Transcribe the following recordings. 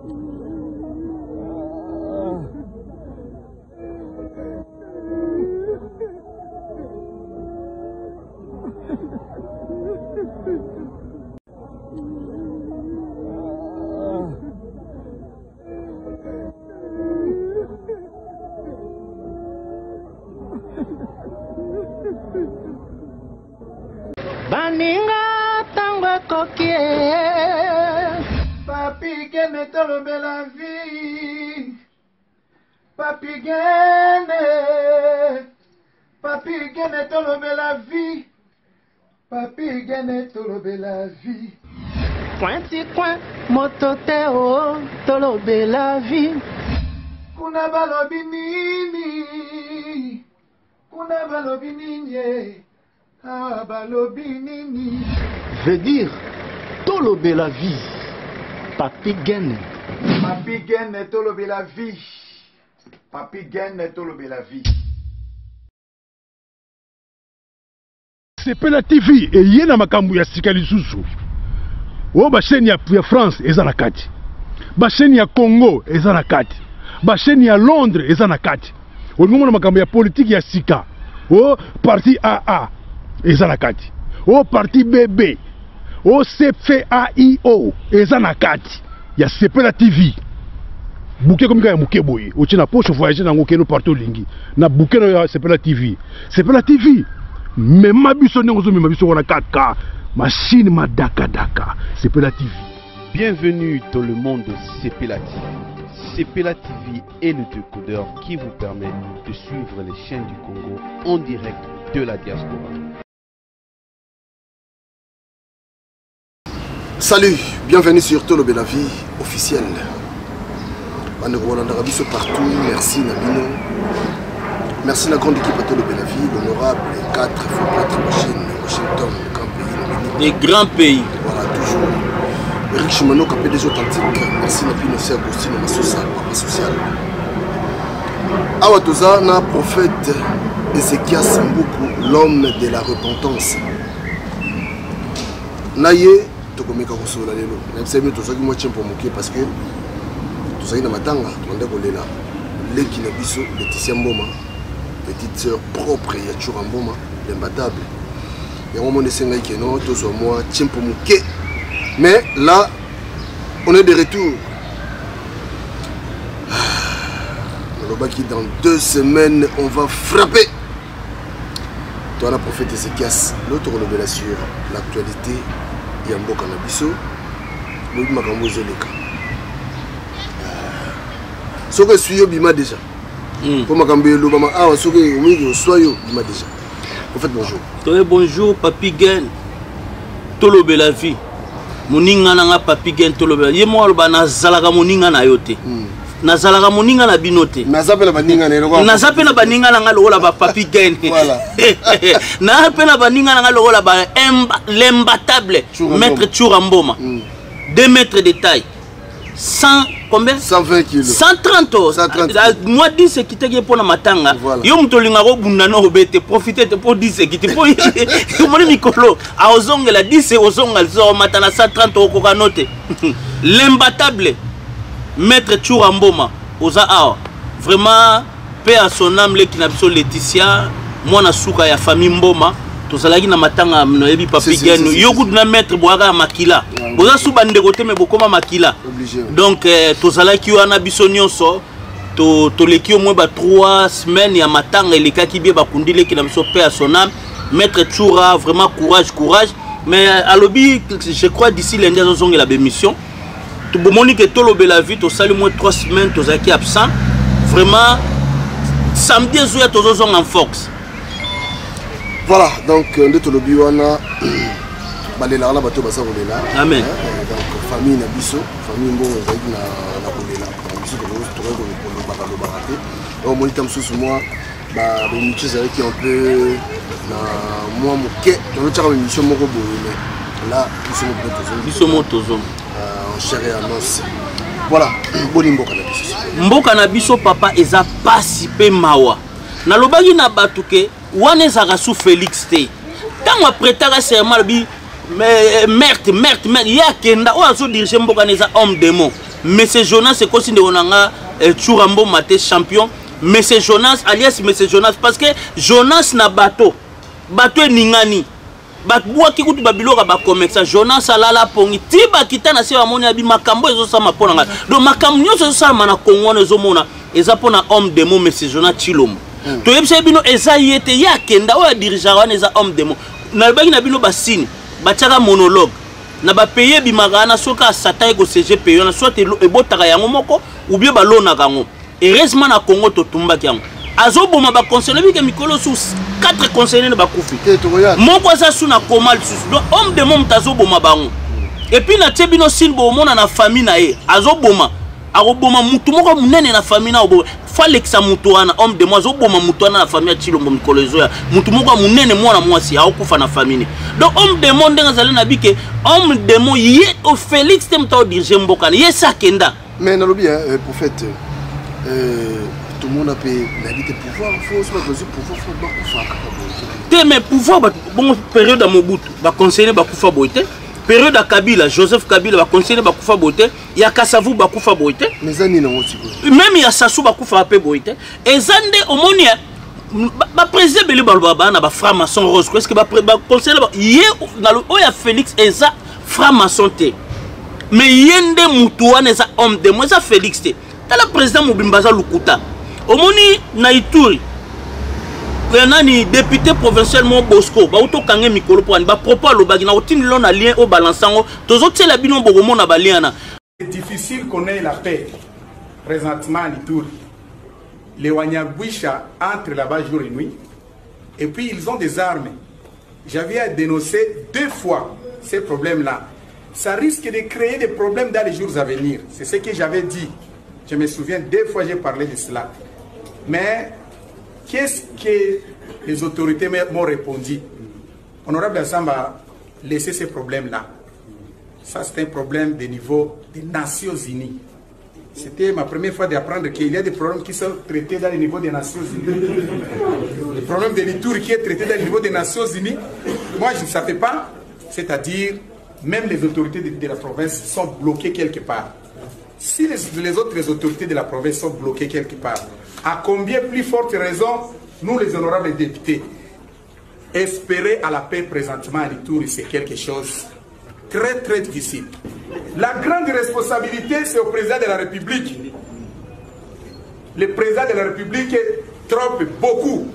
Baninga tango kokie Papi gene tolobe la vie Papi gene tolobe la vie Papi gene tolobe la vie Pointi coin mototeo tolobe la vie Kuna balobi nini Ah, balobinini. Veut dire tolobe la vie. Papi gene. Papi gene tolobe la vie. Papi gene tolobe la vie. Sepela TV et yena makambu ya sika lisusu. O ba chaîne ya France eza na kati. Ba chaîne ya Congo eza na kati. Ba chaîne ya Londres eza na kati. O ngomona makambu ya politique ya sika. O parti AA eza na kati. O parti BB. O CFAIO eza na kati. Ya Sepela TV. Bouquet comme ya muke boye. O tina poche voyager na ngokeno partout lingi. Na bouquet ya Sepela TV. Sepela TV. Mais ma biso n'ozo mais ma biso on a 4K. Machine ma daka daka. Sepela TV. Bienvenue dans le monde de Sepela TV. Sepela TV est le décodeur qui vous permet de suivre les chaînes du Congo en direct de la diaspora. Salut, bienvenue sur Tolobe la vie officielle. Partout, merci Nabino. Merci la grande équipe à Tolobe la vie, l'honorable 4 fois 4 machines, Washington, grand pays. Les grands pays. Voilà, toujours. Eric Chimano, capé des authentiques. Merci Nabino, c'est Agustin, ma social, papa social. Awatoza, na prophète Ezekias Mbuku, l'homme de la repentance. Naye, tokomeka kosola lelo. Nabisemi tozaki mo tchempo moké parce que tozaki na matanga, tonde kolela. Leki na biso, Laetitia Mboma. Petite sœur propre ya Churamboma, l'imbattable. Et on m'a dit que non, tous moi, tiens pour mouquet. Mais là, on est de retour. Dans 2 semaines, on va frapper. Toi, la prophète Ezekias, l'autre relève sur l'actualité. Yambo Kanabiso, le Makambo Zoleka. Ce que je suis bima déjà. Pour Makambo Lobama, ah, ce que je suis bima déjà. En fait, bonjour. Bonjour, Papi Gen. Tolobe la vie. Moninga nanga Papi Gen Tolobe. Ye mo alba na zalaga moninga na yote. Na zalaga moninga na binote. Na zape na baninga na eloko. Na zape na baninga na lola ba Papi Gen. Voilà. Na zape na baninga na lola ba l'imbattable maître Churamboma. 2 mètres de taille. 100 combien? 120 kilos. 130 euros. Moi, 10 c'est qui te pour la matanga. Yo mtolinga ro bundano obete profiter pour 10 c'est qui te pour mon mikolo. A ozonga la 10 c'est ozonga zo matana 130 euros ko note. L'imbattable maître Churamboma oza awa. Vraiment paix à son âme le kinabso Laetitia, moi na suka ya famille Mboma. Tozalaki na matanga no yebi Papi Gen yo good na maître boaka makila. Boza su bande côté mais bokoma makila. Donc tozalaki wana biso nyonso to leki au moins 3 semaines ya matanga elekaki bie bakundile ki na biso paix à son âme. Maître Chura vraiment courage mais alobi je crois d'ici lundi azonga la bémission. To bomoni que Tolobe la vie to sali moins 3 semaines tozalaki absent. Vraiment samedi soir tozozonga en force. Voilà, donc nous sommes là. Balela la bato basa kolela. Amen. Donc famille na biso, famille mbo ezaki na kolela. Biso to ko bakalo barate. On monite msusu moi ba émission qui un peu na moi moké, on t'a une émission moko boye mais là biso motozo. En chair et en os. Voilà, boni mboka na biso. Mboka na biso papa eza pasi pe mawa. Na lobaki na batuke wane zaka sous Félix T. Tant après ta serment bi meurtre ya kenda o azo diriger mboka neza homme démon. Monsieur Jonas c'est kosi ndonanga Churambo Maté champion Monsieur Jonas alias Monsieur Jonas parce que Jonas na bateau ningani bakwa kikutu babiloka ba commerce Jonas alala pongi tiba kitana se bamoni abi makambo ezosama pona donc makambo nyonso ezosama na Congo ezomona eza pona homme démon Monsieur Jonas Chilombo to yebisa bino eza yete ya kenda o dirigeant wana eza homme démon na baki na bino basini batiaka monologue na ba payer bimagana soka sataye ko CGP na soit ebotaka yango moko ou bien balona kango heureusement na Congo to tumbaki yango azoboma ba conseiller bike mikolo sous 4 conseillers ne bakufi moko asa suna komal sous donc homme démon mtazoboma bango et puis na tebino sinbo mona na famille na ye azoboma aroboma mutu moko munene na famille na obo falekisa mutu wana homme de moi azoboma mutu wana na famille Chilombo mikolozo ya mutu moko munene mwana mwasi akufa na famille donc homme de monde ngazale na bike homme de moi ye au Félix temta dirige mboka ye sakenda mais na lobi prophète tout le monde a payé l'habité pouvoir faut se mettre pouvoir faut bakufa te mais pouvoir bon période à Mobutu ba conseiller bakufa boité période à Kabila, Joseph Kabila va conseiller Bakoufa Boité, il y a Kassavou Bakoufa Boité. Mais ça non aussi. Même il y a Sassou Bakoufa Apé Boité. Et Zande Omonia, ba président Beli Balbaba na ba franc-maçon rose. Est-ce que ba conseiller hier dans le Oya Félix et ça franc-maçon té. Mais yende Moutouane et ça homme de moi ça Félix té. T'as le président Mobimbaza Lukuta. Omoni na Ituri. Nani député provincial Mon Bosco ba auto kangé mikolo pour ba propos lo bagina otini lo na lien au balançango tozo tela bino bogomo na baliana. C'est difficile qu'on ait la paix présentement à Ituri. Les Wanyabwisha entrent là-bas jour et nuit et puis ils ont des armes. J'avais à dénoncer 2 fois ces problèmes-là. Ça risque de créer des problèmes dans les jours à venir. C'est ce que j'avais dit. Je me souviens 2 fois j'ai parlé de cela. Mais qu'est-ce que les autorités m'ont répondu? Honorable Assamba, laissez ces problèmes-là. Ça, c'est un problème de niveau des Nations Unies. C'était ma première fois d'apprendre qu'il y a des problèmes qui sont traités dans le niveau des Nations Unies. Le problème de l'Ituri qui est traité dans le niveau des Nations Unies, moi, je ne savais pas. C'est-à-dire, même les autorités de la province sont bloquées quelque part. Si les autres autorités de la province sont bloquées quelque part, à combien plus forte raison, nous les honorables députés, espérer à la paix présentement à l'Ituri, c'est quelque chose très très difficile. La grande responsabilité, c'est au président de la République. Le président de la République trompe beaucoup.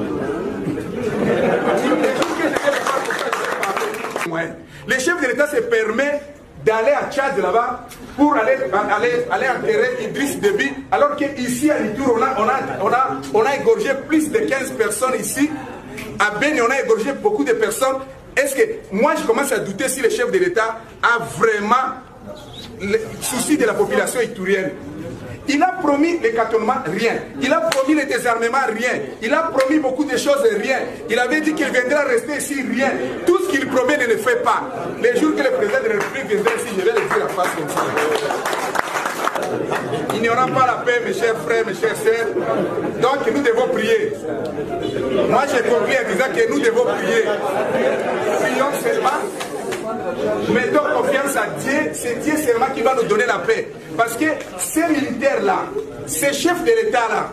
Le chef de l'État se permet d'aller à Tchad là-bas pour aller enterrer Idriss Déby, alors qu'ici à Litour, on a égorgé plus de 15 personnes ici. À Beni, on a égorgé beaucoup de personnes. Est-ce que moi, je commence à douter si le chef de l'État a vraiment le souci de la population itourienne? Il a promis les cantonnements, rien. Il a promis le désarmement, rien. Il a promis beaucoup de choses, rien. Il avait dit qu'il viendra rester ici, rien. Tout ce qu'il promet ne le fait pas. Les jours que le président de la République viendra ici, je vais le dire à face comme ça. Il n'y aura pas la paix, mes chers frères, mes chères sœurs. Donc nous devons prier. Moi j'ai conclu en disant que nous devons prier. Prions seulement. Mettons confiance à Dieu, c'est Dieu seulement qui va nous donner la paix. Parce que ces militaires-là, ces chefs de l'État-là,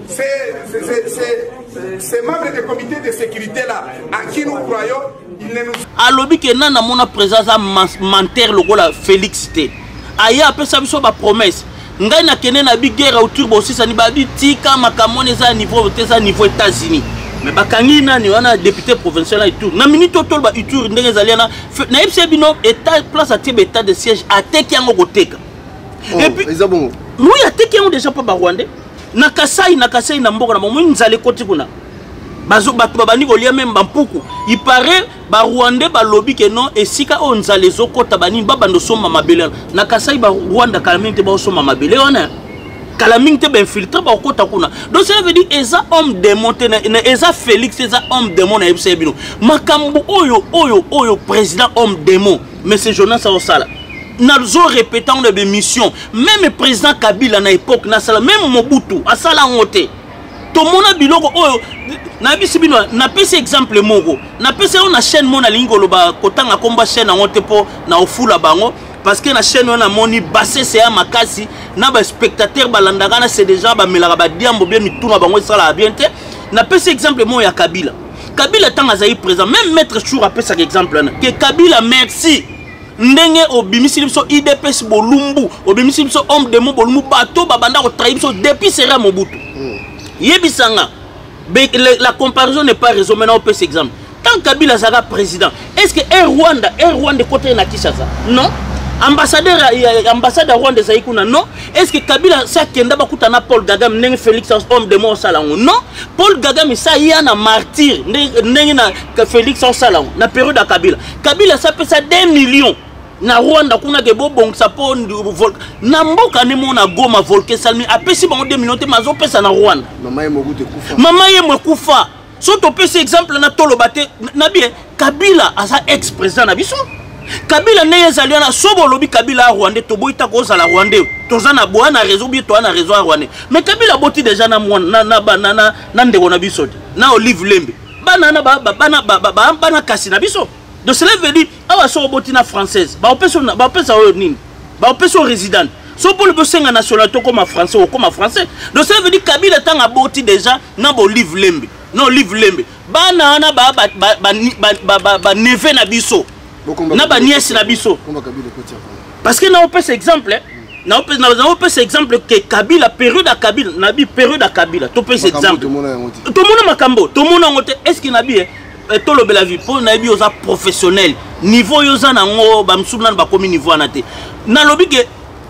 ces membres du comité de sécurité-là, à qui nous croyons, ils ne nous... Alobi que nana mona présence à menteur le la Félix T. Aya après ça biso ba promesse. Ngai na kene na bi guerre autour bo aussi ça ni ba bi tika makamone za niveau États-Unis. Mais bakangi nani wana député provincial et tout. Na minute totol ba Ituri ndenge zali na yebse bino état place à tibe état de siège a teki yango koteka. Et puis bon. Nous ya teki yango déjà pas ba Rwandais. Na Kasai na mboka na mo nzale koti kuna. Bazo batu babani ko lia même bampuku. Il paraît ba Rwandais ba lobby que non et sika o nzale zokota bani ba bando soma mabele. Na Kasai ba Rwanda kalaminte ba soma mabele wana. Kalaminte ben filtré ba okota kuna. Donc ça veut dire eza homme démonté na eza Félix eza homme démon na yebse bino. Makambo oyo président homme démon. Mais c'est Jonas Osala. Nous répétons des missions. Même le président Kabila na époque na sala même Mobutu a sala ngote. Tout le monde a biloko oyo na bisi bino na pese exemple moko. Na pese on a chaîne mona lingo loba kotanga komba chaîne ngote po na ofula bango. parce que na chaîne on a moni bassé c'est à makasi na ba spectateur balandaka c'est déjà ba melaka ba diambo bien mituna bango sala bien te na pese exemple mo ya Kabila tant azaï présent même maître Chour a pese exemple que Kabila merci ndenge obimisi biso IDPS bolumbu obimisi biso homme de mo bolumbu bato babanda ko trahir biso depuis sera Mobutu yebisanga la comparaison n'est pas raisonnée maintenant on peut exemple tant Kabila sera président est-ce que Rwanda côté na Kinshasa non ambassadeur Rwanda Zaïkouna non est-ce que Kabila ça kenda bakuta na Paul Kagame ndenge Félix homme de mo salango non Paul Kagame ça yana martyr ndenge na Félix salango na période de Kabila ça peut ça 2 millions na Rwanda kuna ke bobong sa po na mboka ne mona Goma volke salmi apesi bango 2 millions te mazo pesa na Rwanda mama ye kufa so to pesi exemple na tolo bate na bien Kabila asa ex-président na biso Kabila ne ezali na sobo lobi Kabila Rwanda to boita ko sala Rwanda toza na boa na réseau bi to na réseau Rwanda mais Kabila boti déjà na na ndeko na biso na Olive Lembe bana kasi na biso. Donc cela veut dire awa so botina française ba opesa nini ba opesa résident so pour le besoin nationalité comme français ou comme français. Donc cela veut dire Kabila tanga boti déjà na bo Olive Lembe non Olive Lembe bana na ba neve na biso na ba nièce na biso parce que na opesa exemple na opesa exemple que Kabila période à Kabila na bi période à Kabila to pesa exemple to mona makambo to mona ngote est-ce que na bi tout le bel vie pour nabi oza professionnel niveau yoza nango ba msubna ba komi niveau anate na lobi ke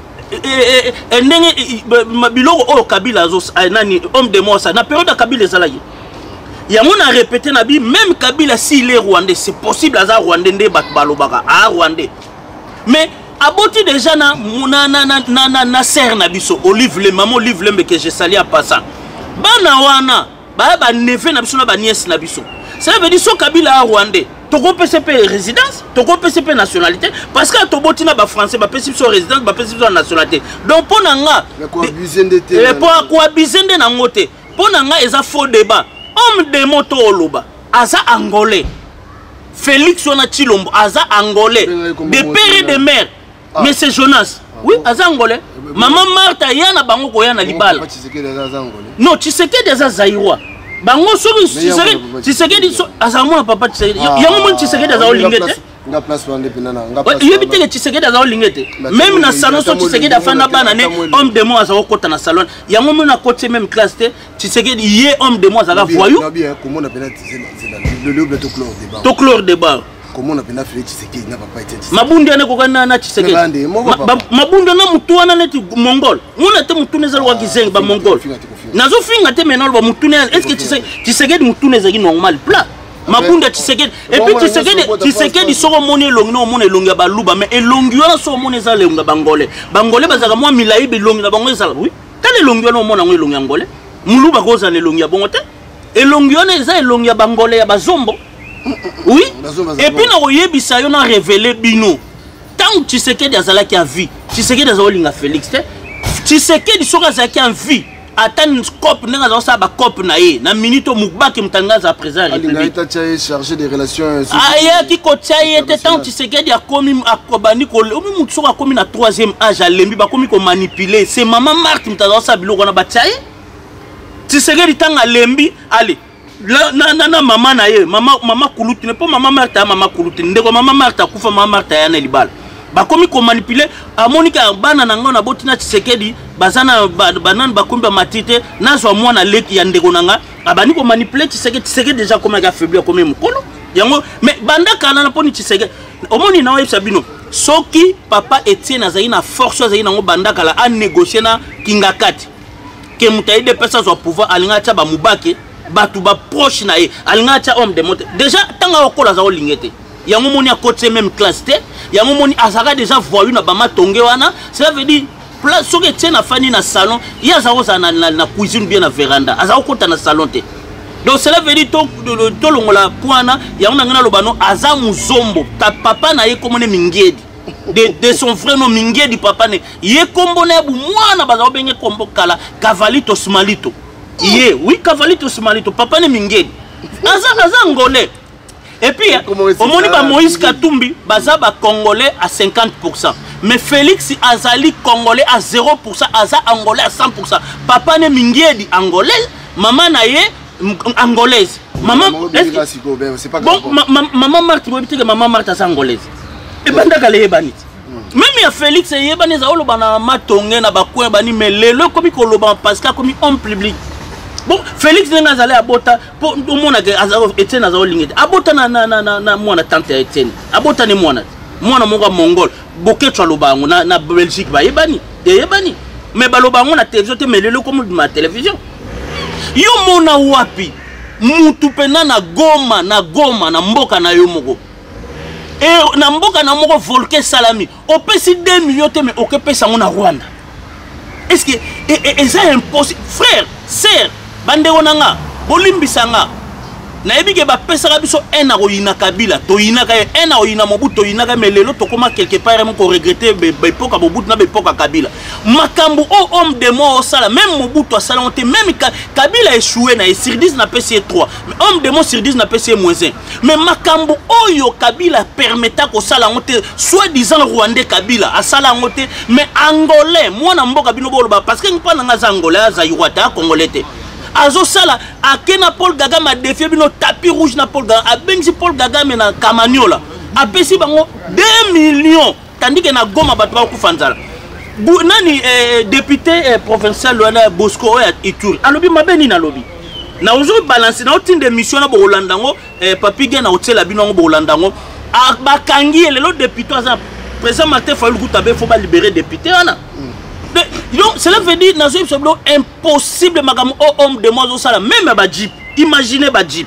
ndenge biloko o Kabila zo nani homme de Mossa na période à Kabila ezalaki ya mona répéter nabi même Kabila s'il est rwandais c'est possible aza rwandais nde bat balobaka a rwandais mais aboti déjà na serre na biso Olive Lembe maman Olive Lembe que je salue à passant bana wana ba neve na biso na ba nièce na biso. Ça veut dire que Kabila a Rwandais. Toko PCP résidence, Toko PCP nationalité. Parce que Toboti na ba français, ba PCP résidence, ba PCP nationalité. Donc pour nanga, pour coabiser de nangote. Pour nanga, ils a faux débat. Homme de moto oloba, aza angolais. Félix Onachilombo, aza angolais. De père et de mère. Mais c'est Jonas. Oui, aza angolais. Maman Martha yana bango koyana libala. Non, Tshisekedi aza Zaïrois. Bango sobi Tshisekedi azamona papa Tshisekedi yango mon Tshisekedi azao lingete nga place wande pinana nga place yebite le Tshisekedi azao lingete même na salon so Tshisekedi afanda bana ne homme de moi azao kota na salon yango mon na côté même classe te Tshisekedi yé homme de moi azaka voyou comment on appelle le double to clore débat comment on appelle Tshisekedi na papa été mabundi ane kokana na Tshisekedi mabundi na mutu wana neti mongol mona te mutu nezalo wa kizengi ba mongol nazo finga te menol ba mutune est-ce que Tshisekedi mutune zaki normal plat mabunda Tshisekedi et puis Tshisekedi soko moni longi no moni longi ba luba mais elongi wana so moni za lenga bangolais bazaka moi milai be longi na bango za oui tale longi wana mona ngo longi angolais muluba ko za le longi ya bongo te elongi wana za elongi ya bangolais ya bazombo oui et puis na oyebisa yo na révéler bino tant Tshisekedi azala ki a vie Tshisekedi azala linga Félix te Tshisekedi soka za ki en vie attend cop nenga za sa ba cop na ye na minute mukbaki mtangaza président république il chargé des relations aya ki ko tsaye te tant Tshisekedi akomi akobani ko omi mutu soka akomi na 3e âge alembi ba komi ko manipuler c'est maman Marthe mtangaza sa biloko na ba tsaye Tshisekedi tanga lembi allez na mama na ye mama kuluti ne po mama Martha mama kuluti ndeko mama Martha kufa mama Martha ya na libala bakomi ko manipuler amonika bana nanga na botina Tshisekedi bazana banane bakomba matite nazwa mwana leki ya ndeko nanga abani ko manipuler Tshisekedi déjà comme ga faiblir comme mukolo yango mais banda kana na poni Tshisekedi omoni na websa bino soki papa Etienne azali na force azali nango banda kala a négocier na kingakati ke mutaide de pesa zo pouvoir alinga cha ba mubake batu ba proche na ye alinga cha homme de monte déjà tanga okola za olingete yango moni a côté même classe te yango moni azaka déjà voyou na bama tonge wana cela veut dire place soki Etienne na fani na salon ya zako za na cuisine bien na véranda azako kota na salon te donc cela veut dire to longola poana yango na ngana lobano aza muzombo ta papa na ye komone mingedi de son frère no mingedi papa ne ye kombo na bu mwana bazao benge kombo kala Cavalito Smalito ye oui Cavalito Smalito papa ne mingedi aza ngolais. Et puis, au Moïse Katumbi, baza ba Congolais à 50%. mais Félix azali congolais à 0%, aza angolais à 100%. Papa ne mingiedi angolais, maman naye angolaise. Maman c'est pas bon, maman Marthe, maman Marthe est angolaise. Et banda kale banit. Même il y a Félix yebani za olo bana matonge na bakwe bani mais lelo comme koloba parce que comme homme public. Bon, Félix n'est pas allé à Bota pour tout le monde a été dans la ligne. À Bota na moi na tante Etienne. À Bota ni moi na mongol. Boké chaloba na Belgique ba yebani. Yebani. Mais baloba na télévision te mêlé comme ma télévision. Yo mona wapi. Mutu pena na goma na mboka na yo moko. Et na mboka na moko volke salami. O pesi 2 millions te mais o ke pesa na Rwanda. Est-ce que et ça impossible frère, sœur bande onanga bolimbisanga na ebike ba pesaka biso ena oyina kabila to yinaka ena oyina mobuto yinaka melelo to koma quelque part mo ko regretter be poka mobuto na be poka kabila makambu o homme de moi au sala même mobuto sala on te même kabila échoué na sur 10 na PC 3 mais homme de moi sur 10 na PC -1 mais makambu oyo kabila permetta ko sala on te soit disant rwandais kabila a sala on te mais angolais moi na mboka bino boloba parce que ngpa na nga angolais za yuata congolais te Azo sala akena Paul Kagame a défié bino tapis rouge na Paul Kagame a benzi Paul Kagame na Kamanyola a pesi bango 2 millions tandis que na Goma bato ba kufanzala nani député provincial wana Bosco ya Ituri alobi mabeni na lobi na ozo balancer na otinde mission na Bolandango papi gena hotela bino ngo Bolandango a bakangi lelo député aza président Martin Fayulu Kutabe faut ba libérer député wana. Donc, cela veut dire que c'est impossible de homme de moi même ba jeep. Imaginez ba jeep.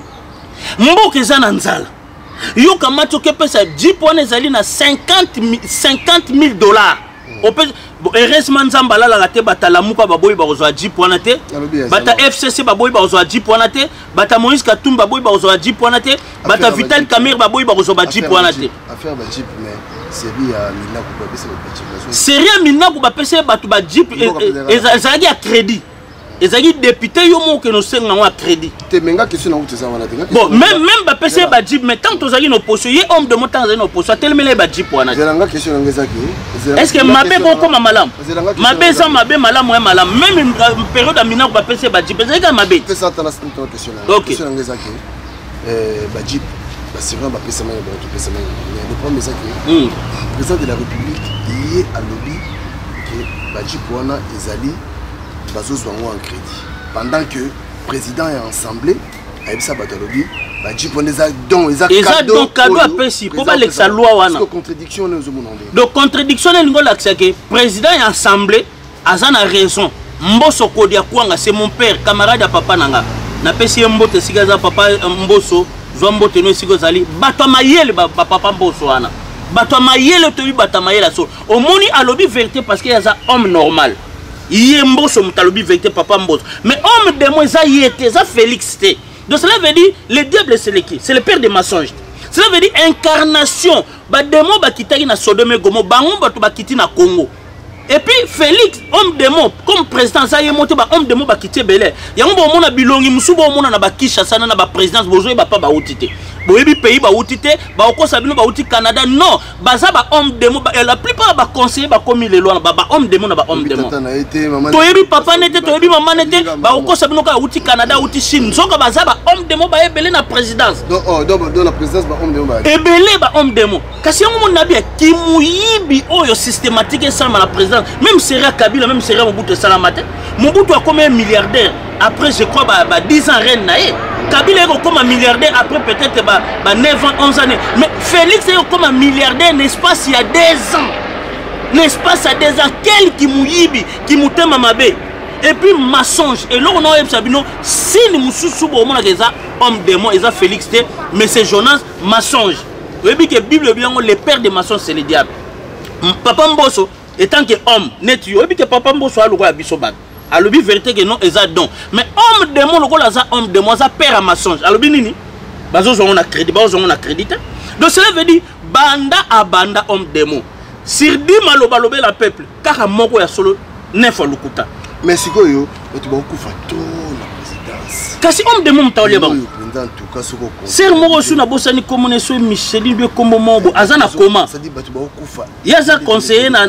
Mboke zana nzala. Yo kamato ke pesa jeep wana ezali na 50 000 dollars. Heureusement nzamba la la te batala muka baboyi bazwa jeep wana te. Bata FCC baboyi bazwa jeep wana te. Bata Moïse Katumba baboyi bazwa jeep wana te. Bata Vital Kamerhe baboyi bazwa jeep wana te. Affaire ba jeep mais série à Mina ko pesa ba jeep. Série à Mina ko pesa batu ba jeep ezali à crédit. Ezali député yo mo ke no senga wa crédit. Te menga question na utesa wana te. Bon même ba pesa ba jeep mais tant ozali no poso ye homme de montant zali no poso telemele ba jeep wana. Zelanga question ngezaki. Est-ce que mabe ko koma malam? Mabe ça mabe malam ouais malam même période à Mina ko pesa ba jeep ezali ka mabe. Pesa ta la question. Question ngezaki. Ba jeep c'est vrai que le problème c'est que le président de la République il est à lobby que Badji Pouana et Zali bazozwa en crédit pendant que le président est assemblé avec ça lobby Badji Pouana ils cadeau à pesi pour pas l'exa loi wana contradiction nous donc contradiction est ngo l'axe que président est assemblé azana raison mboso kodia kwanga c'est mon père camarade à papa nanga na pesi mbote sigaza papa mboso Zombo teno siko zali bato mayele papa mboso wana bato mayele to bato mayela so omoni alobi vérité parce qu'il y a un homme normal yé mboso mutalobi vérité papa mboso mais homme de moi ça yete ça Félix té donc cela veut dire le diable c'est qui c'est le père des mensonges cela veut dire incarnation ba démon ba kitaki na Sodome Gomo bango bato ba kiti na Congo. Et puis Félix, homme de mots, comme président, ça y est monté, homme de mots, bah quitter Belé. Il y a un bon monde à Bilongi, Moussou, bon monde à Bakisha, ça n'a pas présidence, bonjour, bah pas bah outité. Boébi pays, bah outité, bah au cours Sabino, bah outil Canada, non, bah ça, bah homme de mots, la plupart, bah conseiller, bah comme les lois, bah homme de mots, bah homme de mots. Toyebi papa n'était, toyebi maman n'était, bah au cours Sabino, bah outil Canada, outil Chine, so bah ça, bah homme de mots, bah Belé na présidence. Dans la présidence, bah homme de mots. Et Belé, bah homme de mots. Kasi on n'a bien, qui mouyibi, oh, systématique, et ça, la présidence. Même Seria Kabila, même Seria Mobutu Salamate, Mobutu a comme un milliardaire. Après, je crois, 10 ans, reine naïe. Kabila est comme un milliardaire. Après, peut-être 9 ans, 11 années. Mais Félix est comme un milliardaire, n'est-ce pas, il y a 10 ans. N'est-ce pas, il y a 10 ans. Quel qui mouyibi, qui mouté mamabé. Et puis, mensonge. Et là, on a Sabino, si nous sommes homme de moi, ils ont Félix, mais c'est Jonas, mensonge. Vous voyez que la Bible, le père des mensonges, c'est le diable. Papa Mbosso, étant que homme, net yo, et puis que papa Mbosso a le roi Abisoban. A l'obi vérité que non, ils ont don. Mais homme de moi, le roi là, homme de moi, ça perd à mensonge. A l'obi nini? Bazo on a crédit, bazo on a crédité. Donc cela veut dire, banda à banda homme de moi. Sirdi maloba lobé la peuple, car à moko ya solo, neuf à l'ukuta. Mais si yo, tu vas beaucoup faire tout la présidence. Kasi homme de moi, m'taolie ba. en tout cas ce qu'on ser moko su na bosani komone so Micheline be kombo mobo azana koma ça dit batu ba okufa yaza conseiller na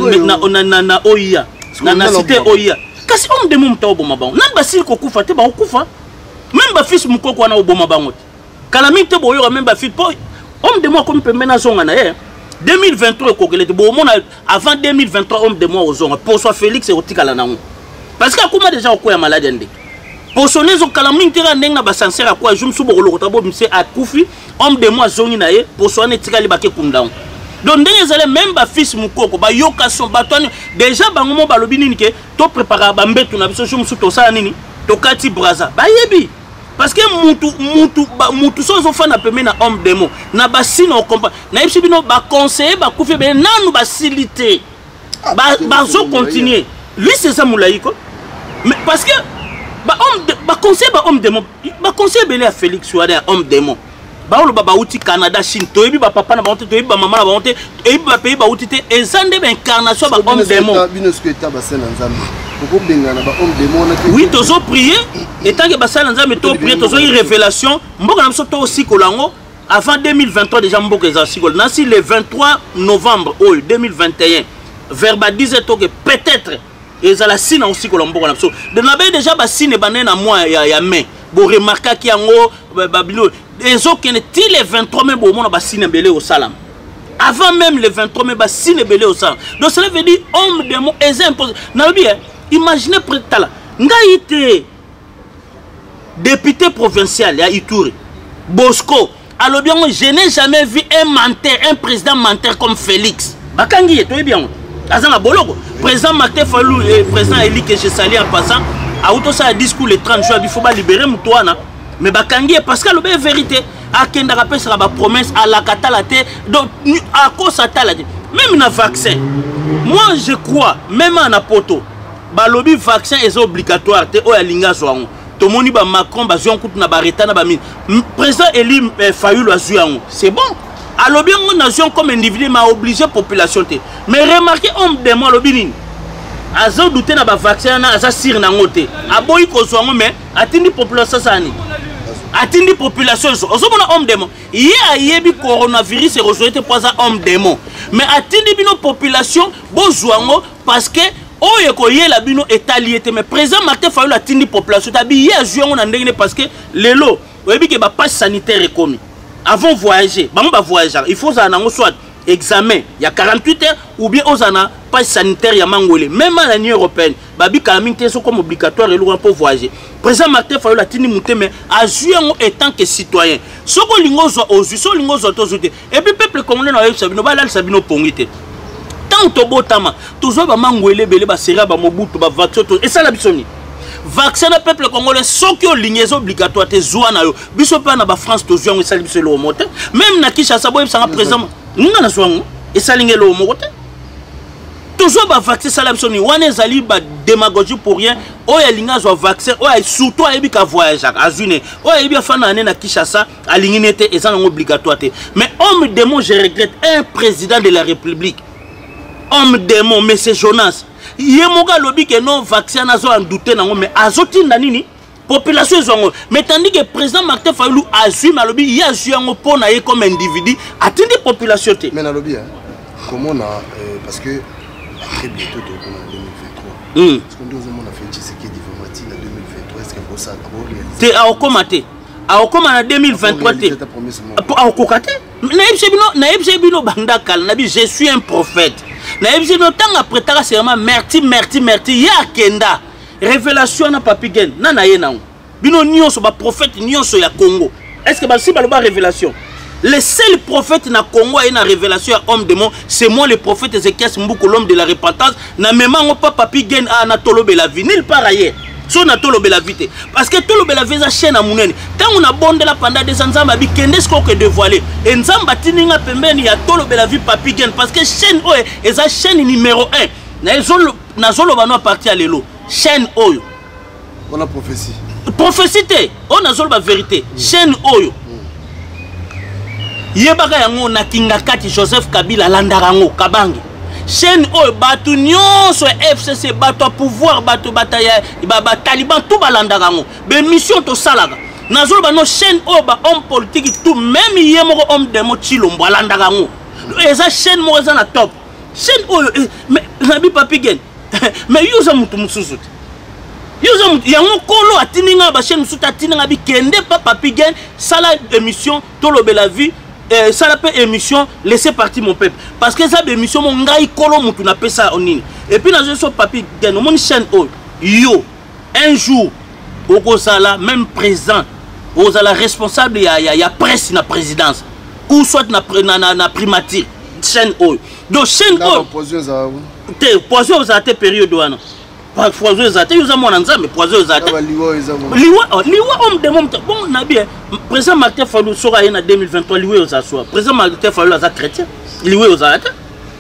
OIA na cité OIA kasi homme de mom ta oboma bango nan basili ko kufa te ba okufa même ba fils mukoko wana oboma bango kalamite boyo même ba fils po homme de moi comme peut mena zonga na ye 2023 ko gelete bo mona avant 2023 homme de moi ozonga pour soit Félix et otikala nango parce que akuma déjà okoya maladie ndé pour sonner zo kalamite ra ndeng na ba sincère akwa jum subo ko lokota bo mse akufi homme de moi zongi na ye pour soit netikali ba ke kundang donc ndenge zale même ba fils mukoko ba yoka son batoni déjà bango mo balobi nini ke to préparer ba mbetu na biso jum su to sala nini to kati braza ba yebi parce que mutu so fa na peme na homme démon na basino compa na yebisi bino ba conseiller ba kufi be nanu ba silité ba zo continuer lui c'est ça moulaïko mais parce que ba conseiller ba homme démon ba conseiller belé à Félix Ouadé homme démon ba lo ba uti Canada Chine to yebi ba papa na ba to yebi ba maman na ba to yebi ba pays ba uti te ezande ba incarnation ba homme démon bino ce que ta ba sena nzambe ko bengana ba homme démon na oui tozo prier et tant que basala nzambe to prier tozo une révélation mboka na biso to aussi kolango avant 2023 déjà mboka ezasi kol nasi le 23 novembre 2021 vers 10h to que peut-être ezala sina aussi kolomboka na biso de na ba déjà ba sine bané na mois ya mai bo remarquer ki yango babilo ezokene ti le 23 mai bo mona ba sine belé au salam avant même le 23 mai ba sine belé au salam donc cela veut dire homme de mon impose na bien imaginez prétala ngaite député provincial ya Ituri Bosco alors bien je n'ai jamais vu un menteur un président menteur comme Félix bakangi to bien azana boloko président Martin Fayulu et président Eli que je salue en passant a auto ça discours le 30 juin il faut pas libérer Mutwana mais bakangi parce que le vérité a kenda rappel sera ba promesse à la katalate donc à cause atalate même na vaccin moi je crois même en poto balobi vaccin est obligatoire te o ya linga zwango to moni ba Macron ba zwan kutu na ba retana ba min président Eli Fayulu azwango c'est bon alors bien on nation comme individu m'a obligé population te mais remarquez homme de moi lobini azo douter na ba vaccin na aza sir na ngote aboyi ko zwango mais atindi population sani atindi population ozo mona homme démon ye ayebi coronavirus et rejointe pour ça homme démon mais atindi bino population bozwango parce que oye ko yela bino étaliété mais président Martin Fayulu atindi population tabi ye azwango na ndenge parce que lelo oyebi ke ba passe sanitaire commis avant voyager ba voyager il faut ça nango soit examen il y a 48 heures ou bien osana passe sanitaire ya mangolé même à l'Union européenne babi kalamite so comme obligatoire et pour voyager président Martin Fayulu atini muté mais azuango étant que citoyen soko lingo zo ozu so lingo zo tozote et puis peuple congolais na yebisa bino balal sabino pongité tant to botama tozo ba mangolé belé ba sera ba mobutu ba vaccin et ça la bisoni vaccin le peuple congolais soki o lignes obligatoire te zwana yo biso pa na ba France tozo ça biso le moté même na Kinshasa boy sanga président nga na zwango et ça lingé le moté toujours ba vaccin ça la bisoni wana zali ba démagogie pour rien o ya linga zo vaccin o ya surtout ayebi ka voyager azune o ya yebi fana na Kinshasa alingine te et ça non obligatoire te mais homme démon je regrette un président de la République homme démon mais c'est Jonas yemoga lobi que non vaccin nazo en douter nango mais azotinda nini population zongo mais tandis que président Martin Fayulu azui malobi ya zuango pona ye comme individu atindi population te mais na lobi comment on a parce que très bientôt en 2023 parce qu'on doit on a fait ce qui est diplomatique en 2023 est-ce que pour ça te a okomate a okoma na 2023 te a okokate na yebsebino bandakal na bi je suis un prophète na yebsebino tanga prêtera serment merci ya kenda révélation na papi gen na ye nango bino nyonso ba prophète nyonso ya Congo est-ce que ba si ba lo ba révélation le seul prophète na Congo et na révélation à homme démon c'est moi le prophète Ézéchias Mbouko l'homme de la repentance na même pas papi gen na tolobe la vie nulle part ailleurs so na tolobe la vie parce que tolobe la vie za chaîne à munene tant on a bondé la pendant des ans nzamba bi kende ce que dévoiler et nzamba tininga pembeni ya tolobe la vie papi gen parce que chaîne oyo eza chaîne numéro 1 na zolo bano parti à lelo chaîne oyo on a prophétie te on a zolo ba vérité chaîne oyo yebaka yango na kingakati Joseph Kabila landarango kabangi chaîne oyo batu nyonso FCC batu pouvoir batu bataya ba taliban tout balandarango be mission to salaka nazolo ba no chaîne o ba homme politique tout même yemo homme démo Chilombo alandaka ngo eza chaîne mo eza na top chaîne o mais nabi papi gen mais yuza mutu mususu yuza mutu yango kolo atininga ba chaîne mususu atininga bi kende pa papi gen sala émission tolobe la vie ça l'appelle émission laissez partir mon peuple parce que ça émission mon ngai kolo mutu na pesa onini et puis nazo so papi gen mon chaîne o yo un jour au sala même présent aux la responsable ya presse na présidence ou soit na primature chaîne o donc chaîne o poison aux até période wana pas poison aux até uza mona nzambe poison aux até liwa homme de monde bon na bien président Martin Fayulu sera en 2023 liwa aux assoir président Martin Fayulu as chrétien liwa aux até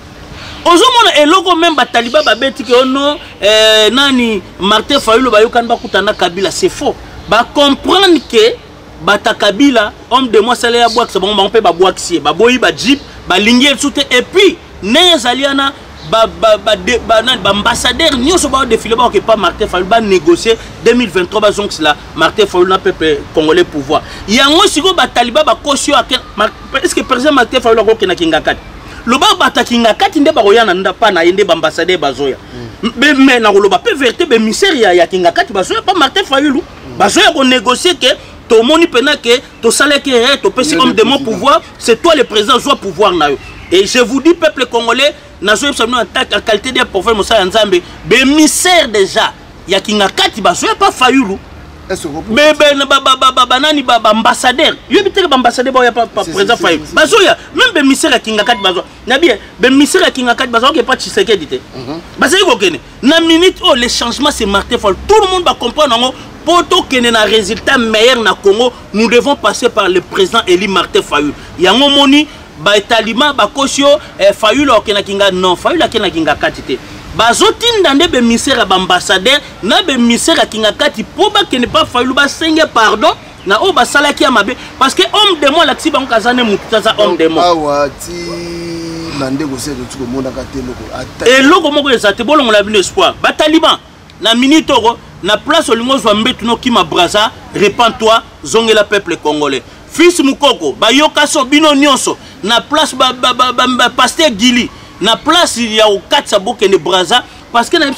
ozomona eloko même ba taliba ba beti ke ono nani Martin Fayulu ba yokana ba kutana Kabila c'est faux ba comprendre que bata Kabila homme de moi sala ya boak c'est bon ba pe ba boak si ba boyi ba jeep ba lingi soute et puis nezaliana ba ambassadeur nyoso ba défilé ba que pas Martin Fayulu ba négocier 2023 ba zonk cela Martin Fayulu na peuple congolais pouvoir yango siko ba taliba ba kosio est-ce que président Martin Fayulu ko kena kingakati loba bata kingakati nde ba koyana ndapa na yende ba ambassadeur bazoya mais na loba pe vérité be misère ya kingakati bazoya pas Martin Fayulu bazoya ko négocier que to moni pena que to sale que to pesi homme de mon pouvoir c'est toi le président soit pouvoir na yo et je vous dis peuple congolais nazo en qualité de prophète Moussa Nzambe be misère déjà ya kingakati bazoya pas Fayulu mais banani ambassadeur yo biteke ambassadeur ba ya pas président Fayulu bazoya même be misère ya kingakati bazoya na bien be misère ya kingakati bazoya que pas Tshisekedi te bazoya ko kene na minute oh le changement c'est Martin Fayulu tout le monde va comprendre pour qu'il y ait un résultat meilleur na Congo, nous devons passer par le président Eli Martin Fayulu. Yango moni ba talima ba kosio Fayulu okena kinga non Fayulu akena kinga katite. Ba zotinda nde be misera ba ambassadeur na be misera kinga kati po ba kene pas Fayulu ba senge pardon na o ba sala ki amabe parce que homme de moi la tsiba nkazane mutu za homme de moi. Awati nande ko se to mona katelo. Et loko moko ezate bolongo la bino espoir. Ba taliban na minute oro na place olingo zwambe tuno kima braza répands-toi zongela peuple congolais fils mukoko ba yokaso bino nyonso na place pasteur Gili na place ya okatsa bokene braza parce que na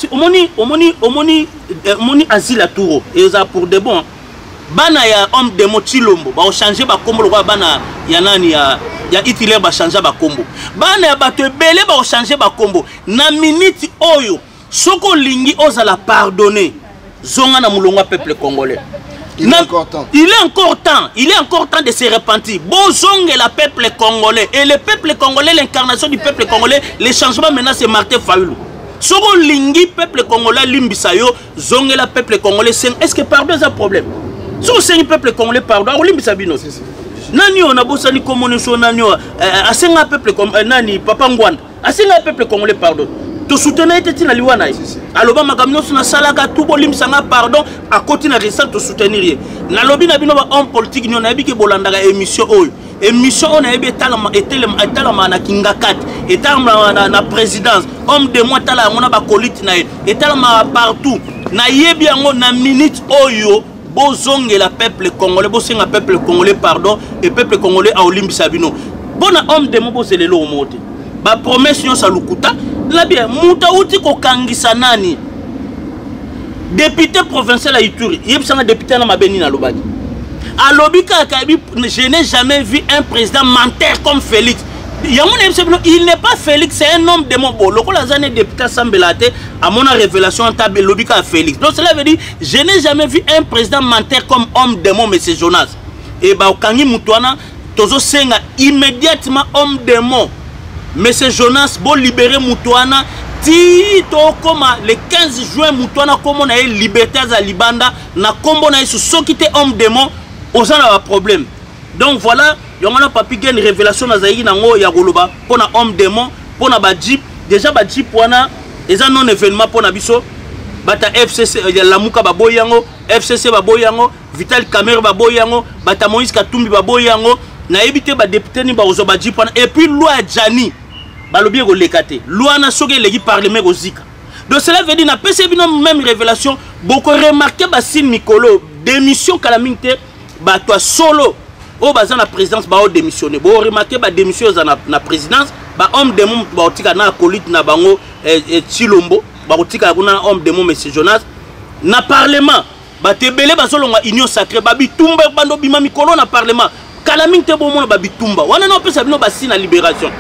omoni asile touro et ça pour de bon bana ya homme de Chilombo ba changer ba kombo kwa bana ya nani ya Hitler ba changer ba kombo bana ya bato belé ba changer ba kombo na minute oyo soko lingi ozala pardonner zonga na mulonga peuple congolais. Il est encore temps. Il est encore temps de se repentir. Bozonge la peuple congolais et le peuple congolais, l'incarnation du peuple congolais, les changements maintenant c'est Martin Fayulu. Soko lingi peuple congolais limbisayo zonge la peuple congolais. Est-ce que pardon est un problème? Soko c'est peuple congolais pardon. On limbisabino. Nani on a bossé ni communication nani asenga peuple congolais nani papa Ngwanda asenga peuple congolais pardon. To soutenir teti na liwana aloba makamno na salaka tout bolim sanga pardon à côté na récent to soutenir na lobi na bino ba homme politique ni on a biki bolanda ga émission on a ebe talama na kingakati etalama na présidence homme de moi tala ngona ba koliti na etalama partout na yebi yango na minute oyo bozonge la peuple congolais bosenga peuple congolais pardon et peuple congolais a olimbisa bino bona homme de moi bozelelo o mote ba promesse yo salukuta la bien muta uti ko kangisa nani député provincial à Ituri yebsanga député na mabeni na lobaki alobika kabi je n'ai jamais vu un président menteur comme Félix il n'est pas Félix c'est un homme de mon beau loko la zane député Sambelate à mon révélation en table lobika Félix donc cela veut dire je n'ai jamais vu un président menteur comme homme de mon monsieur Jonas et ba okangi mutuana tozo senga immédiatement homme de mon Monsieur Jonas, bon libérer Moutouana, Tito comme le 15 juin Moutouana, comme on a eu liberté à Libanda, na comme on a eu ce qui était homme démon, aux gens a un problème. Donc voilà, il y a pas une révélation dans Zaïri Nango, Yagoloba, pour un homme démon, pour un jeep, déjà jeep pour un non événement pour un biso, bata FCC, la Mouka Baboyango, FCC Baboyango, Vital Kamer Baboyango, bata Moïse Katumbi Baboyango, na évité ba député ni ba ozoba jeep et puis loi Djani. Balobi ko lekate loi na soge legi parlement ko zika donc cela veut dire na pese bino même révélation beaucoup remarqué ba sin Mikolo démission calamité bato solo o baza na présidence ba o démissionner bo remarquer ba démission za na présidence ba homme de monde ba otika na acolyte na bango Chilombo ba otika kuna homme de monde monsieur Jonas na parlement ba tebele ba solonga union sacrée ba bitumba bando bima mikolo na parlement kala minte bo mona ba bitumba wana na pesa bino ba sina libération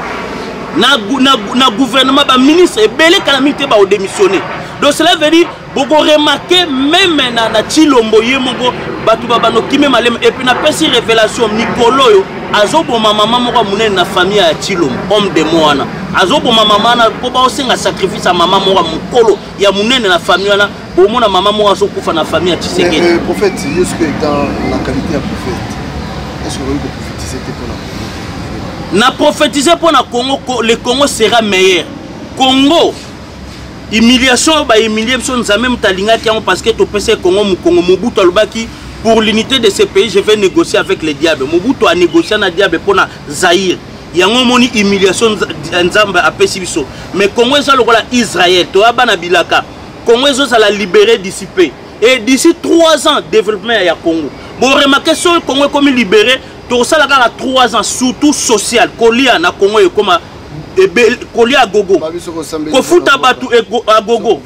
na gouvernement ba ministre ebele kala minte ba o démissionner. Donc cela veut dire beaucoup remarquer même na Chilombo yemoko batu babano kime malem et puis na pesi révélation Nicolo yo azobo maman moko munene na famille ya Chilombo homme de moana azobo maman na ko ba osenga sacrifice à maman moko mukolo ya munene na famille wana bomona maman moko azokufa na famille ya Tshisekedi. Prophète est-ce que dans la qualité de prophète est-ce que vous pouvez prophétiser pour la na prophétiser pour na Congo le Congo sera meilleur. Congo humiliation ba humilier biso nzambe mutalinga ki parce que to pese Congo Mobutu alobaki pour l'unité de ce pays je vais négocier avec les diables. Mobutu a négocié na diable pona Zaïre. Yango moni humiliation nzambe apesi biso. Mais Congo ça lokola Israël to abana bilaka. Congo ça la libérer d'ici peu. Et d'ici 3 ans développement ya Congo. Bon remarquez sur le Congo comme libéré to ça la 3 ans surtout social kolia na Congo et comme Koli à gogo. Kofuta batu à gogo.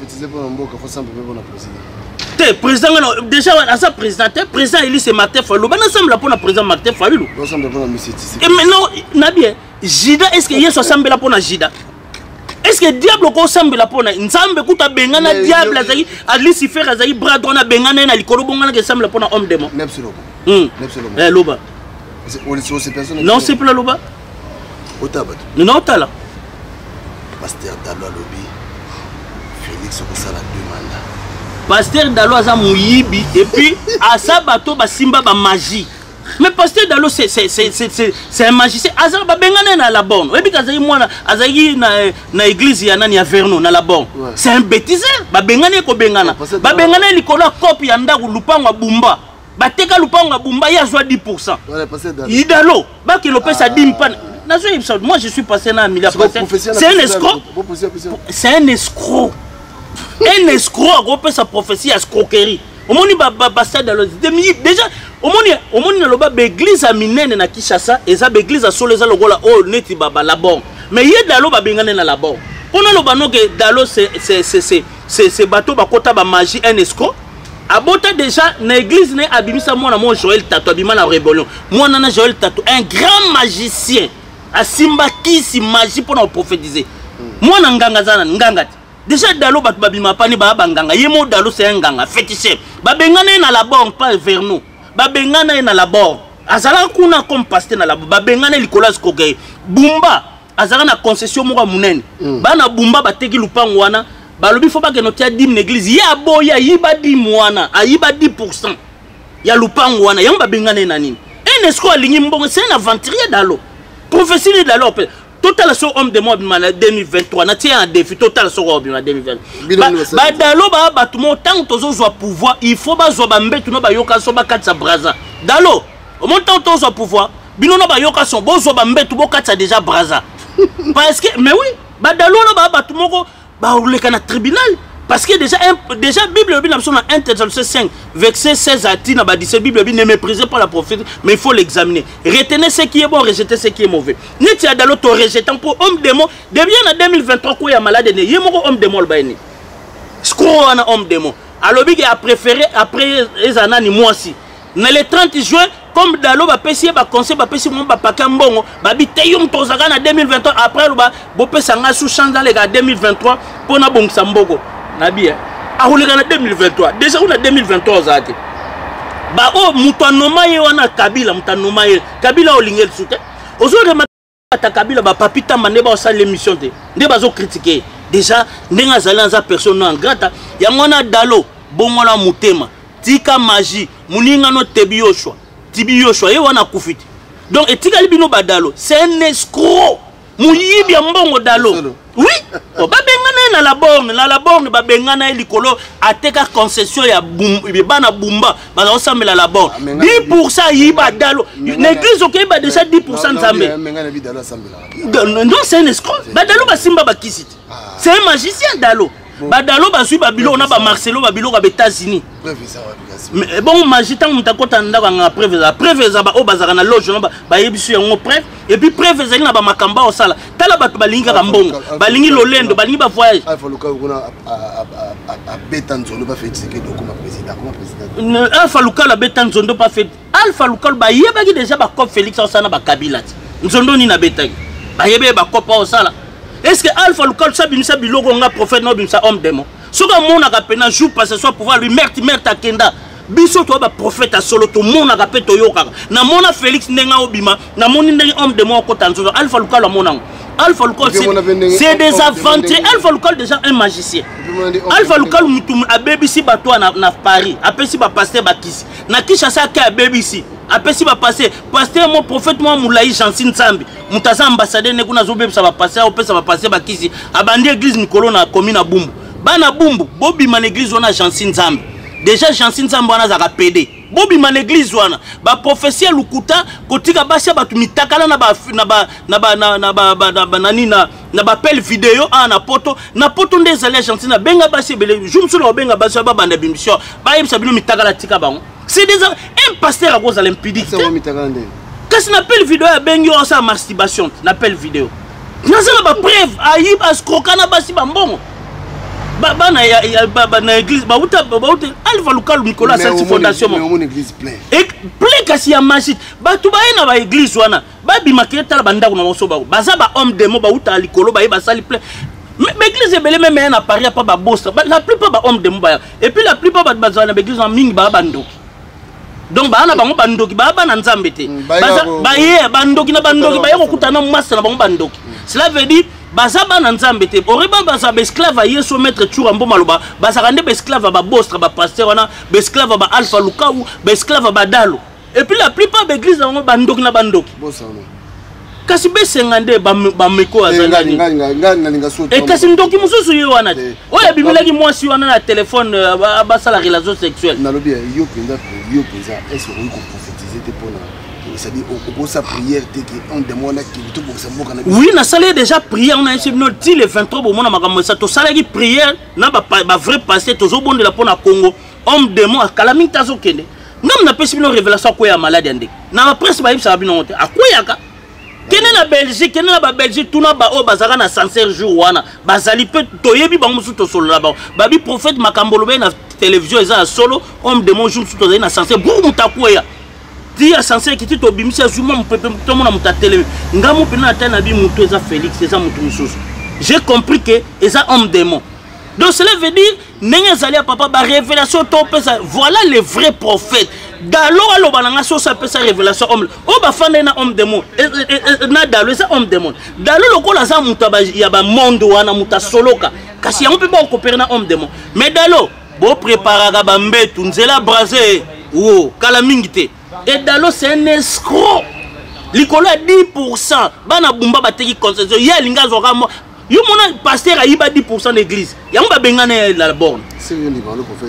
Président déjà à sa président élu c'est Martin Fayulu. Ben ensemble là pour le président Martin Fayulu. Et maintenant Nabie Jida est-ce que Yesu ensemble là pour na Jida? Est-ce que diable ko ensemble là pour na nzambe kuta bengana diable azali à Lucifer azali bras droit na bengana na likolo bongana que ensemble là pour na homme démon. Eh loba. Non c'est plus loba. Non, t'as là. Pasteur Dalo Alobi, Félix Okosala 2 mandats. Pasteur Dalo a mouyibi et puis à ça bateau simba ba magie. Mais Pasteur Dalo c'est un magicien. Azar ba bengane na la bonne. Et puis kazayi mwana azayi na église ya nani ya Vernon na la bonne. C'est un bêtiseur. Ba bengane ko bengana. Ba bengane likola copie ya ndaku lupango bumba. Ba teka lupango bumba ya zwa 10%. Idalo ba ki lopé ça 10 pan. Moi je suis passé dans un milliard. C'est un escroc. C'est un escroc. Un escroc a repris sa prophétie à escroquerie. Au monde déjà au monde l'église à Minene na Kinshasa et ça l'église à Soleza logola oh neti baba la bon. Mais il y a dalo ba bengane na la bon. Pour nous le que dalo c'est bateau ba kota ba magie un escroc. Abota déjà na église né abimisa mona mon Joël Tato abima na rébellion. Moi nana Joël Tato un grand magicien. A simba kisi magie pour nous prophétiser. Moi nganga zana nganga. Déjà dalo bat babima pani ba nganga. Yemo dalo c'est un nganga féticheur. Ba bengana na la borne pas vers nous. Ba bengana na la borne. Azala kuna comme pasteur na la ba bengana likolas kogay. Bumba azala na concession moko munene. Ba na bumba bateki lupango wana. Ba lobi faut pas que notre dim l'église ya boya yiba 10 moana, ayiba 10%. Ya lupango wana yamba bengana na nini. Un escroc alingi mbongo c'est un aventurier dalo. Prophétie de la Lopé. Total sur homme de moi 2023. Na tient un défi total sur homme 2023. Ba dalo ba batumo tant tozo zo pouvoir, il faut ba zo ba mbetu no ba yoka so ba katsa braza. Dalo, au montant tozo pouvoir, bino no ba yoka so bo zo ba mbetu bo katsa déjà braza. Parce que mais oui, ba dalo no ba batumo ko ba oleka na tribunal. Parce que déjà Bible Bible dans 1 Thessaloniciens 5 verset 16 à 17 ba dit Bible ne méprisez pas la prophétie mais il faut l'examiner. Retenez ce qui est bon, rejetez ce qui est mauvais. Neti adalo to rejetant pour homme démon depuis en 2023 ko ya malade ne yemo homme démon ba ni. Skro na homme démon. Alobi qui a préféré après ezanani moi aussi. Na le 30 juin comme dalo ba pesi ba conseil ba pesi mo ba pakambongo ba biteyum tozaka na 2023 après ba bo pesa nga sous change dans les gars 2023 pour na bon samboko. Nabi a roulé en 2023 déjà on a 2023 zate ba o mutanoma ye wana Kabila mutanoma ye Kabila o lingel soute ozo remata Kabila ba papita mane ba osala l'émission te nde bazo critiquer déjà ndenga zalanza personne non grata ya ngona dalo bongola mutema tika magie muninga no tibi yoshwa ye wana kufiti donc etika libino badalo c'est un escroc muyibi ya mbongo dalo. Oui, ba bengana na la borne ba bengana likolo ateka concession ya bana bumba ba osambela la borne 10% yiba dalo l'église okiba déjà 10% nzambe non c'est un escroc ba dalo ba simba ba kisiti c'est un magicien dalo badalo bazui babilo na ba Marcelo babilo ba États-Unis mais bon magita mutakota ndaka nga preuve za ba o bazaka na loge na ba yebisu yango preuve et puis preuve ezali na ba makamba osala tala bato balingi ka mbongo balingi lolendo balingi ba voyage Alpha Luka kuna a Betanzondo ba fait que comme président Alpha Luka la Betanzondo pas fait Alpha Luka ba yebaki déjà ba cop Félix osana ba Kabila nzondo ni na betaki ba yebe ba cop osala. Est-ce que Alpha Luka sa bimisa biloko nga prophète no bimisa homme démon soka mona ka pena jour passer soit pouvoir lui merte akenda biso to ba prophète a solo to mona ka pe to yoka na mona Félix ndenga obima na moni ndenge homme démon ko tanzo Alpha Luka la mona Alpha Luka c'est des aventuriers Alpha Luka déjà un magicien Alpha Luka mutum a BBC bato na Paris apesi ba pasteur bakisi na kisha sa ka BBC apesi ba passer pasteur mon prophète moi moulaï Jansin Nzambi mutaza ambassadeur ne kuna zobe sa ba passer opesa ba passer bakisi abandi église Nikolo na commune Bumbu bana Bumbu bobi man église wana Jansin Nzambi déjà Jansin Nzambi wana za ka PD bobi man église wana ba prophétie lukuta kotika basi batu mitakala na ba pel vidéo na poto ndezali Jansin na benga basi bele jumsu na benga basi ba banda bimission ba yebisa bino mitakala tika bango c'est déjà un pasteur à cause de l'impudicité. Quand on appelle vidéo, il y a une masturbation. On appelle vidéo. Il y a une preuve. Il y a un scroquant. Il y a une église. Alpha Luka Nicolas, c'est une fondation. Mais on église plein. Et plein parce il y a magique. Tu vas à l'église. Tu vas à homme démon. Tu vas à l'école. Tu vas à plein. Mais l'église est belle, mais elle n'a pas de boss. La plupart des hommes démon. Et puis la plupart des églises ont mis bando. Donc bana bango bandoki bana nzambe te baye bandoki na bandoki baye kokutana massa na bango bandoki cela veut dire baza bana nzambe te oreba baza ba esclave yeso maître Turambo maloba baza kande ba esclave ba bostra ba pasteur wana ba esclave ba Alpha Luka ou ba esclave ba Dalo et puis la plupart des églises bango bandoki na bandoki kasi be sengande ba meko azangani et kasi ndoki mususu yo wana oya bimilaki mwasi wana na téléphone ba sala relation sexuelle nalobi yo penda est-ce que vous prophétiser te pona c'est-à-dire au sa prière te que on demande que tout pour ça boka na oui na salé déjà prière on a essayé no dit le 23 bo mona makambo ça to salaki prière na ba vrai pasteur tozo bondela pona Congo homme démon akalami tazo kende ngam na pesi bino révélation ko ya malade ande na ba presse ba yibisa bino monte akoyaka kene na Belgique kene na ba Belgique tuna ba o bazaka na sincère jour wana bazali pe toyebi bango musu to solo la ba babi prophète makambolo be na télévision eza solo homme démon jour to na sincère bu mutakoya dia sincère ki to bimisa zuma mpepe to mona mutatele ngamu pe na tana bi mutu eza Félix eza mutu mususu j'ai compris que eza homme démon donc cela veut dire nenga zali papa ba révélation to pesa voilà les vrais prophètes dalo alobananga so sa pesa révélation homme o ba fanda na homme démon na dalo eza homme démon dalo lokola za muta ba ya ba monde wana muta soloka kasi yango pe ba coopérer na homme démon mais dalo bo préparaka ba mbetu nzela brasé wo kala mingite et dalo c'est un escroc likolo 10% bana bumba bateki concession ya linga zoka mo yo mona pasteur ayiba 10% d'église yango ba bengana la borne c'est le prophète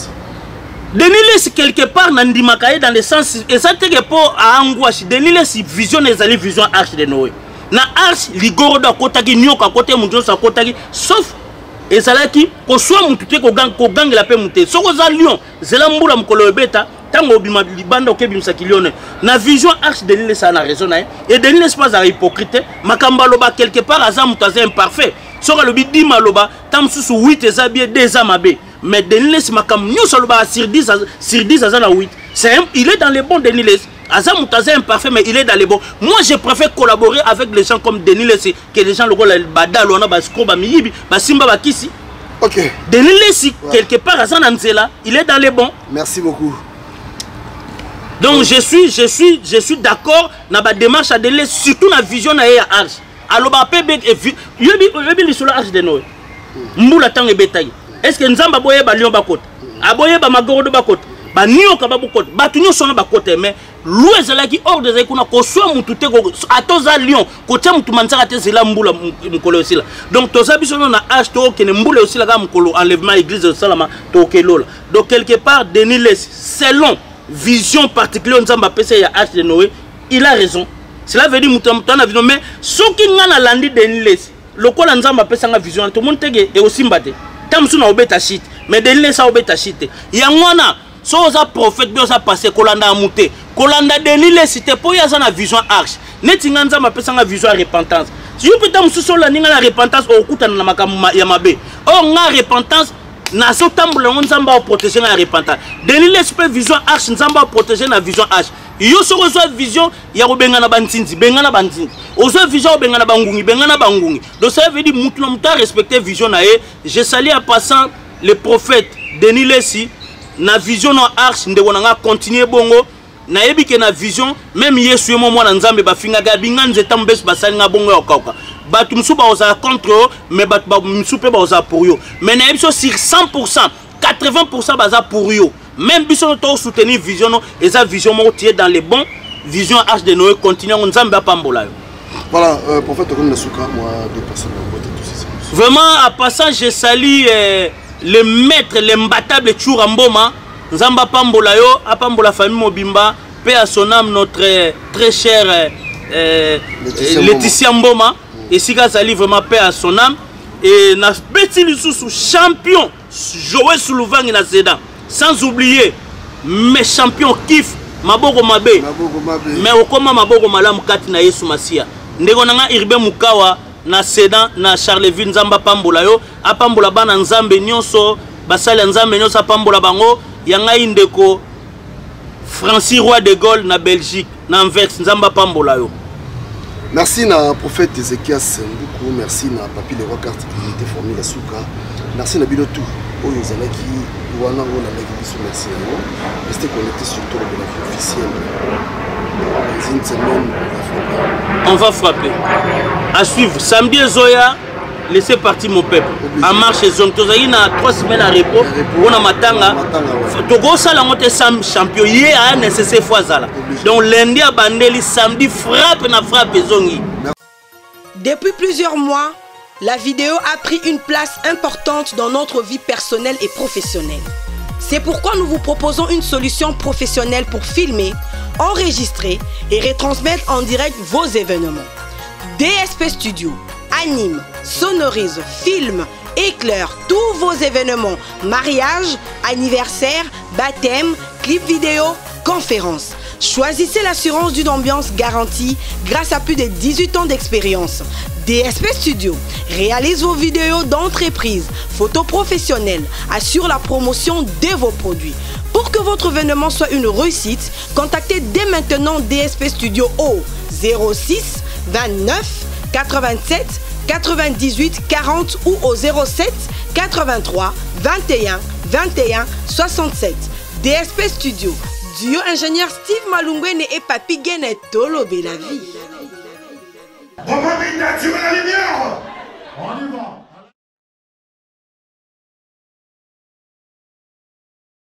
Denis quelque part nandimakaye dans le sens et ça te que pour à angoisse Denis vision ezali vision arche de Noé na arche ligoro da kotaki nyoka côté muto sa kotaki sauf ezalaki ko soit mutu te ko gangela pe muté soko za lion zela mbula mukolo beta tango bima libanda okebimsa kilione na vision arche Denis ça na raison na et Denis pas à hypocrite makamba loba quelque part aza mutaza imparfait soko lobi di maloba tamsusu 8 eza bien 2 mabe. Mais Denis makam nous sur 10 à 8 il est dans les bons Denis Azam Moutaza imparfait mais il est dans les bons. Moi je préfère collaborer avec les gens comme Denis que les gens le badalo na basko ba miyibi ba simba ba kisi. OK. Denis quelque part Azan Anzela il est dans les bons. Merci beaucoup. Donc je suis d'accord na ba démarche à Denis surtout na vision na ya arche. Alors ba pebe et yebi sur la arche de Noé. Mbula tangue betaille. Est-ce que Nzamba boye ba lion bakota aboye ba magorodo bakota ba nioka ba bakota ba tunyo sona bakota mais louezela ki hors des kuna ko so mutu te ko atoza lion ko tia mutu mansaka te zela mbula mukolo osila donc toza biso na age to ke mbula osila ga mukolo enlèvement église salama to ke lola donc quelque part Denis selon vision particulière Nzamba pesa ya age de Noé il a raison cela veut dire mutu na vision mais soki ngana landi Denis lokola Nzamba pesa nga vision to monde tege et aussi mbate tamsu na obeta shit mais Denis ça obeta shit yangwana so oza prophète bi oza passé kolanda amute kolanda Denis cité po ya za na vision arche neti nganza mapesa nga vision à repentance si yo peta mususu la ninga la repentance okutana na makambo ya mabe o nga repentance na so tambola nzamba o protéger na repentance Denis super vision arche nzamba o protéger na vision arche yo so reçoit vision ya kobenga na bantinzi benga na bantinzi ozo vision benga na bangungi benga na bangungi donc ça veut dire mutu na muta respecter vision na ye je salue en passant le prophète Denis Lessi na vision na arche ndeko na continuer bongo na yebi ke na vision même yesu yemo mwana nzambe bafinga ga binga nzeta mbesu basali nga bongo ya okauka batu msuba oza contre yo mais batu msupe ba oza pour yo mais na yebi so sur 100% 80% baza pour yo même biso to soutenir vision no eza vision mo tié dans les bons vision arche de Noé continuer nzambe apambola yo. Voilà, prophète Ogon Nasuka, moi deux personnes en côté tout ça. Vraiment à passant je salue le maître l'imbattable Churamboma Nzamba Pambola yo apambola famille Mobimba paix à son âme notre très cher Laetitia Mboma et Sika Zali vraiment paix à son âme et na beti lisusu champion Joël Soulouvangi na Sedan sans oublier mes champions kiff Maboko Mabe mais okoma Maboko Malamu kati na Yesu Masia ndeko nanga Irbe Mukawa na Sedan na Charleville Nzamba Pambola yo apambola bana Nzambe nyonso basali Nzambe nyonso apambola bango yanga indeko Francis Roi de Gaulle na Belgique na Anvers Nzamba Pambola yo. Merci na prophète Ezekias beaucoup merci na papi le roi carte qui était formé la souka merci na bilotou oyo zalaki wana wana na biso merci restez connectés sur tout le la officiel dans une semaine on va frapper à suivre samedi Zoya laissez partir mon peuple en marche zone tozaki na 3 semaines à repos on a matanga togo sala ngote sam champion yé a nécessaire fois zala donc lundi à bandeli samedi frappe na frappe zongi. Depuis plusieurs mois la vidéo a pris une place importante dans notre vie personnelle et professionnelle. C'est pourquoi nous vous proposons une solution professionnelle pour filmer, enregistrer et retransmettre en direct vos événements. DSP Studio anime, sonorise, filme, éclaire tous vos événements, mariage, anniversaire, baptême, clip vidéo, conférence. Choisissez l'assurance d'une ambiance garantie grâce à plus de 18 ans d'expérience. DSP Studio réalise vos vidéos d'entreprise, photos professionnelles, assure la promotion de vos produits. Pour que votre événement soit une réussite, contactez dès maintenant DSP Studio au 06 29 87 98 40 ou au 07 83 21 21 67. DSP Studio, duo ingénieur Steve Malungwene et Papi Gene Tolobe la vie. On va la lumière. On y va.